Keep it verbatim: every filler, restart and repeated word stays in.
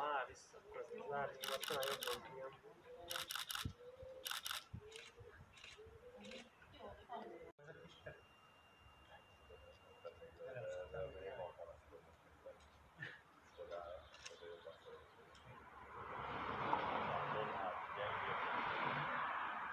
Várj, vissza, akkor ezt várj, most talán jobban kijön.